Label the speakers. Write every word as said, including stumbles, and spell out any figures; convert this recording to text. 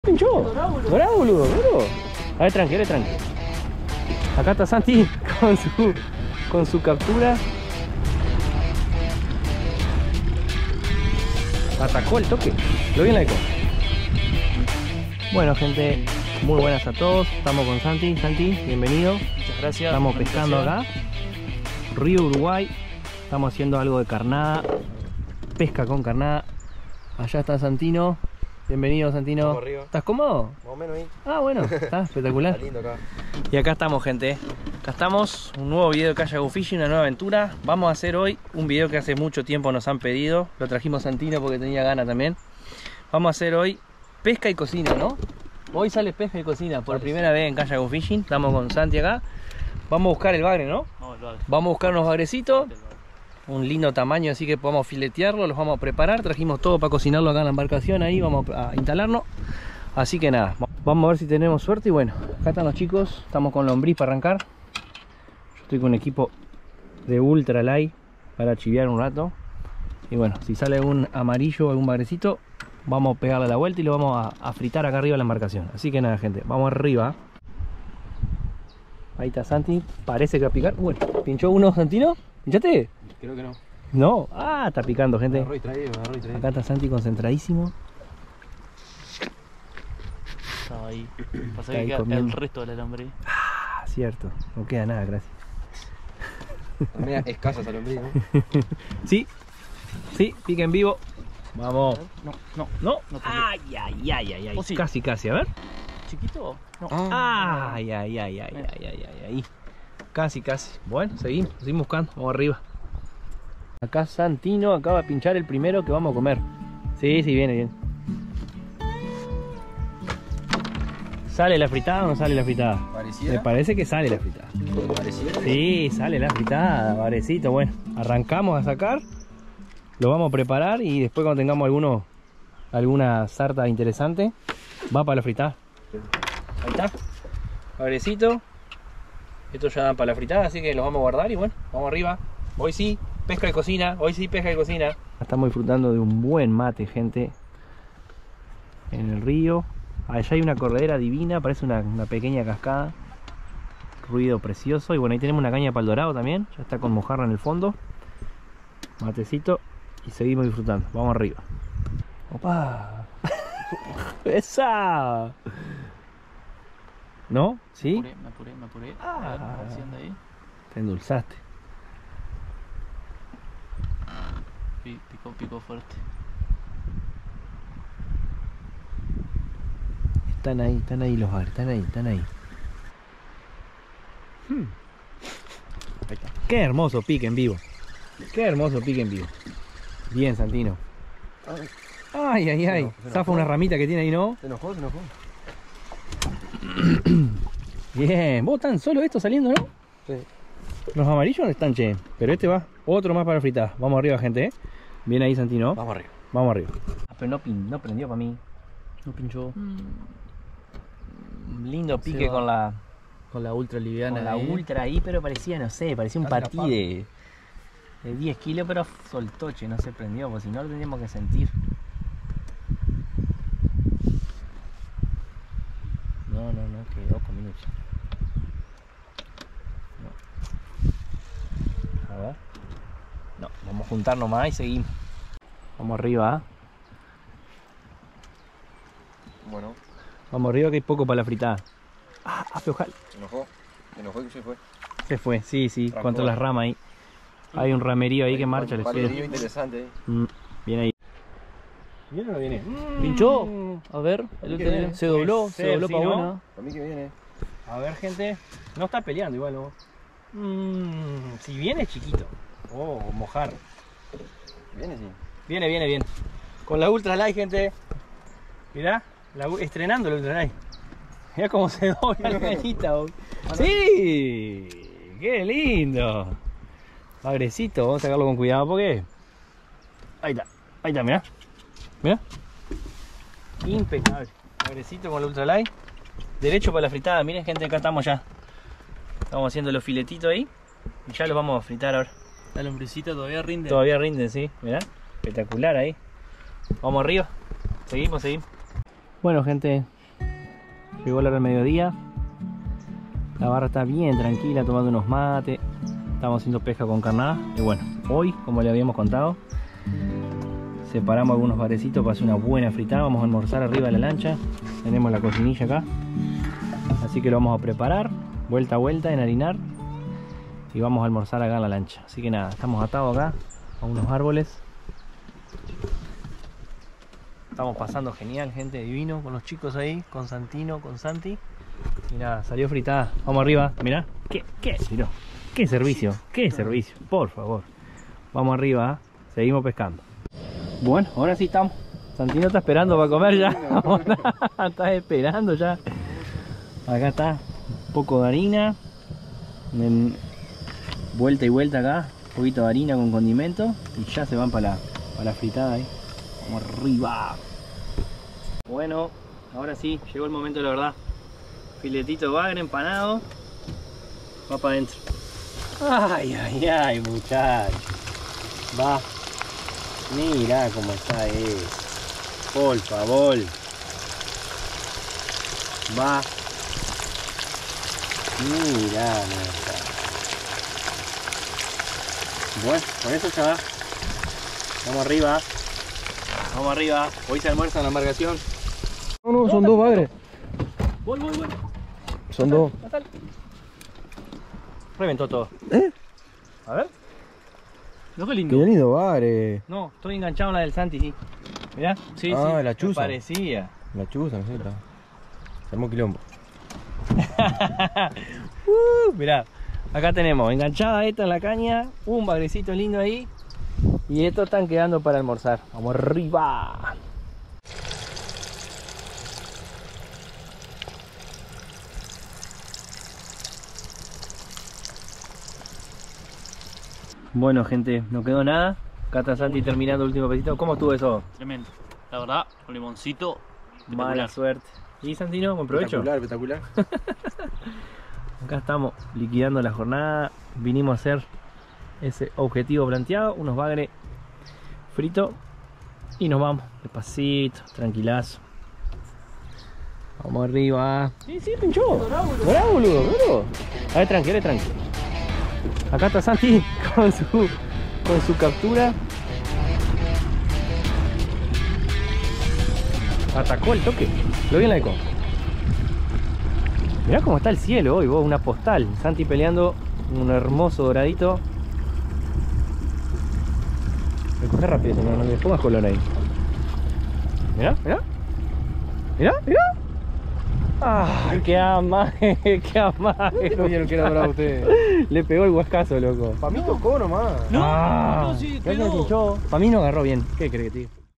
Speaker 1: Pinchó. Dorado, boludo, boludo. A ver, tranqui, a ver, tranqui. Acá está Santi con su, con su captura. Atacó el toque. Lo vi en la eco. Bueno, gente, muy buenas a todos. Estamos con Santi. Santi, bienvenido.
Speaker 2: Muchas gracias.
Speaker 1: Estamos pescando acá. Río Uruguay. Estamos haciendo algo de carnada. Pesca con carnada. Allá está Santino. Bienvenido, Santino. ¿Estás cómodo?
Speaker 3: Más o menos ahí.
Speaker 1: Ah, bueno, está espectacular.
Speaker 3: Está lindo acá.
Speaker 1: Y acá estamos, gente. Acá estamos, un nuevo video de Kayak Go Fishing, una nueva aventura. Vamos a hacer hoy un video que hace mucho tiempo nos han pedido. Lo trajimos a Santino porque tenía ganas también. Vamos a hacer hoy pesca y cocina, ¿no? Hoy sale pesca y cocina por primera vez en Kayak Go Fishing. Estamos con Santi acá. Vamos a buscar el bagre, ¿no?
Speaker 2: No, el bagre.
Speaker 1: Vamos a buscar unos bagrecitos. Un lindo tamaño, así que podemos filetearlo, los vamos a preparar. Trajimos todo para cocinarlo acá en la embarcación, ahí vamos a instalarlo. Así que nada, vamos a ver si tenemos suerte. Y bueno, acá están los chicos, estamos con lombriz para arrancar. Yo estoy con un equipo de ultra light para chiviar un rato. Y bueno, si sale algún amarillo o algún bagrecito, vamos a pegarle la vuelta y lo vamos a, a fritar acá arriba en la embarcación. Así que nada, gente, vamos arriba. Ahí está Santi, parece que va a picar. Bueno, ¿pinchó uno, Santino? ¿Pinchaste?
Speaker 3: Creo que no.
Speaker 1: No, ah, está picando, gente.
Speaker 3: Me agarró y trae, me agarró y trae.
Speaker 1: Acá está Santi concentradísimo.
Speaker 2: Estaba ahí. Pasa
Speaker 1: Está
Speaker 2: que
Speaker 1: ahí
Speaker 2: queda
Speaker 1: comiendo.
Speaker 2: el resto del alambre.
Speaker 1: Ah, cierto, no queda nada, gracias.
Speaker 3: También escasa esa lombriz, ¿no?
Speaker 1: Sí, sí, pica en vivo. Vamos.
Speaker 2: No, no.
Speaker 1: No,
Speaker 2: No tengo.
Speaker 1: ay, ay, ay, ay, ay.
Speaker 2: Oh, sí.
Speaker 1: Casi, casi, a ver.
Speaker 2: ¿Chiquito? No.
Speaker 3: Ah.
Speaker 1: Ay, ay, ay, ay, ay, ay, ay, ay. Casi, casi. Bueno, seguimos, seguimos buscando. Vamos arriba. Acá Santino acaba de pinchar el primero que vamos a comer. Sí, sí, viene bien. ¿Sale la fritada o no sale la fritada? Me
Speaker 3: Parecía.
Speaker 1: parece que sale la fritada.
Speaker 3: Parecía.
Speaker 1: Sí, sale la fritada, varecito. Bueno, arrancamos a sacar. Lo vamos a preparar y después cuando tengamos alguno, alguna sarta interesante, va para la fritada. Ahí está. Varecito. Esto ya dan para la fritada, así que los vamos a guardar y bueno, vamos arriba. Hoy sí, pesca y cocina. Hoy sí, pesca y cocina. Estamos disfrutando de un buen mate, gente. En el río. Allá hay una corredera divina, parece una, una pequeña cascada. Ruido precioso. Y bueno, ahí tenemos una caña para el dorado también. Ya está con mojarra en el fondo. Matecito. Y seguimos disfrutando. Vamos arriba. ¡Opa! ¡Esa! ¿No? ¿Sí?
Speaker 2: Me apuré, me apuré, me apuré.
Speaker 1: Ah.
Speaker 2: A ver, a ver si anda ahí.
Speaker 1: Te endulzaste.
Speaker 2: Pi- Picó, picó fuerte.
Speaker 1: Están ahí, están ahí los bagres, están ahí, están ahí. Hmm.
Speaker 3: Ahí está.
Speaker 1: Qué hermoso pique en vivo. Qué hermoso pique en vivo. Bien, Santino. Ay, ay, ay.
Speaker 3: enojó, se
Speaker 1: Zafa
Speaker 3: enojó.
Speaker 1: una ramita que tiene ahí, ¿no?
Speaker 3: Se enojó, se enojó.
Speaker 1: Bien. Vos tan solo esto saliendo, ¿no?
Speaker 3: Sí.
Speaker 1: Los amarillos no están, che. Pero este va. Otro más para fritar. Vamos arriba, gente, ¿eh? Bien ahí, Santino.
Speaker 3: Vamos arriba.
Speaker 1: Vamos arriba. Ah, pero no, pin- no prendió para mí.
Speaker 2: No pinchó.
Speaker 1: Lindo pique
Speaker 2: Se va.
Speaker 1: con la,
Speaker 2: Con la ultra liviana.
Speaker 1: con la
Speaker 2: ahí.
Speaker 1: ultra ahí, pero parecía, no sé, parecía un
Speaker 3: Casi la
Speaker 1: patí
Speaker 3: papa.
Speaker 1: de, de diez kilos, pero soltó, che, no se prendió, porque si no lo tendríamos que sentir. No, no, no, quedó con minutos. No. A ver. No, vamos a juntar nomás y seguimos. Vamos arriba, ¿eh?
Speaker 3: Bueno,
Speaker 1: Vamos arriba que hay poco para la fritada. Ah, aflojal.
Speaker 3: se enojó. Se enojó y se fue.
Speaker 1: Se fue, sí, sí,
Speaker 3: Trancó.
Speaker 1: contra las ramas ahí. Hay un ramerío ahí que marcha el
Speaker 3: Un
Speaker 1: estudio.
Speaker 3: palerío interesante ahí.
Speaker 1: Mm, viene ahí. ¿Viene o no viene?
Speaker 2: ¿Pinchó? A ver, el
Speaker 3: ¿Qué
Speaker 2: otro
Speaker 3: viene?
Speaker 2: se dobló,
Speaker 1: Puede
Speaker 2: se
Speaker 1: ser,
Speaker 2: dobló
Speaker 1: sí,
Speaker 2: para
Speaker 1: ¿no?
Speaker 2: buena.
Speaker 3: Para mí que viene.
Speaker 1: A ver, gente. No está peleando igual, ¿no? Mm, si viene es chiquito. Oh, mojar.
Speaker 3: Viene, sí.
Speaker 1: Viene, viene, bien. Con la Ultra Light, gente. Mirá, la, u- estrenando la Ultra Light. Mirá cómo se dobla la cañita. bo. ¡Sí! ¡Qué lindo! Bagrecito, vamos a sacarlo con cuidado porque... Ahí está, ahí está, mirá. Mirá. Impecable. Bagrecito con la Ultra Light. Derecho para la fritada. Miren, gente, acá estamos ya. Estamos haciendo los filetitos ahí. Y ya los vamos a fritar ahora.
Speaker 2: La lombrecita todavía rinde.
Speaker 1: Todavía rinden, sí. Mirá. Espectacular ahí. Vamos arriba. Seguimos, seguimos. Bueno, gente, llegó la hora del mediodía. La barra está bien tranquila, tomando unos mates. Estamos haciendo pesca con carnada. Y bueno, hoy, como le habíamos contado, separamos algunos barecitos para hacer una buena fritada. Vamos a almorzar arriba de la lancha. Tenemos la cocinilla acá, así que lo vamos a preparar, vuelta a vuelta, enharinar. Y vamos a almorzar acá en la lancha. Así que nada, estamos atados acá a unos árboles. Estamos pasando genial, gente, divino, con los chicos ahí, con Santino, con Santi. Y nada, salió fritada. Vamos arriba, mirá. ¿Qué? ¿Qué? Mirá. ¿Qué servicio? ¿Qué servicio? Por favor. Vamos arriba, ¿eh? Seguimos pescando. Bueno, ahora sí estamos. Santino está esperando para comer ya. Está esperando ya. Acá está un poco de harina. En... Vuelta y vuelta acá. Un poquito de harina con condimento. Y ya se van para la, para la fritada ahí. Vamos arriba. Bueno, ahora sí, llegó el momento de la verdad. Filetito de bagre empanado. Va para adentro. Ay, ay, ay, muchacho. Va. Mira cómo está eso. Por favor. Va. Mira, mira. Bueno, con eso ya va. Vamos arriba. Vamos arriba. Hoy se almuerza en la embarcación.
Speaker 3: No, no, son dos bagres.
Speaker 1: Voy, voy, voy.
Speaker 3: Son dos.
Speaker 1: Reventó todo.
Speaker 3: ¿Eh?
Speaker 1: A ver.
Speaker 2: No, qué lindo.
Speaker 3: Qué lindo bagre.
Speaker 1: No, estoy enganchado en la del Santi, sí. Mirá.
Speaker 2: Sí,
Speaker 3: Ah,
Speaker 2: sí.
Speaker 3: la
Speaker 1: Me
Speaker 3: chuza.
Speaker 1: parecía.
Speaker 3: La chuza, no sé. La... Se armó quilombo.
Speaker 1: uh, mirá. Acá tenemos enganchada esta en la caña. Un bagrecito lindo ahí. Y estos están quedando para almorzar. Vamos arriba. Bueno, gente, no quedó nada. Acá está Santi terminando el último pedacito. ¿Cómo estuvo eso?
Speaker 2: Tremendo. La verdad, con limoncito.
Speaker 1: Mala
Speaker 2: espectacular.
Speaker 1: suerte. ¿Y Santino? ¿Con provecho?
Speaker 3: Espectacular, espectacular.
Speaker 1: Acá estamos liquidando la jornada. Vinimos a hacer ese objetivo planteado. Unos bagres fritos. Y nos vamos. Despacito, tranquilazo. Vamos arriba. Sí, sí, pinchó. Bravo, boludo, boludo. A ver, tranqui, a ver, tranqui. Acá está Santi con su, con su captura. Atacó el toque. Lo vi en la eco. Mirá cómo está el cielo hoy, vos, una postal. Santi peleando un hermoso doradito. Me coge rápido, no, no me pongas color ahí. Mirá, mirá. Mirá, mirá. Ah, qué amague, qué amague.
Speaker 3: No vieron que era bravo usted.
Speaker 1: Le pegó el huascazo, loco.
Speaker 3: Para mí tocó nomás.
Speaker 2: No,
Speaker 1: Ah,
Speaker 2: no, sí,
Speaker 1: ya se
Speaker 2: quedó.
Speaker 1: pinchó. Para mí no agarró bien. ¿Qué crees que te diga?